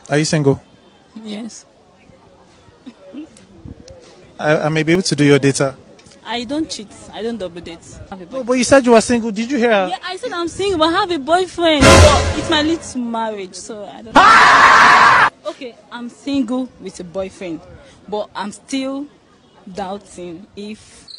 Are you single? Yes. I may be able to do your data. I don't cheat. I don't double date. I have a No, boyfriend. but you said you were single. Did you hear her? Yeah, I said I'm single, but I have a boyfriend. But it might lead to marriage, so I don't know. Okay, I'm single with a boyfriend, but I'm still doubting if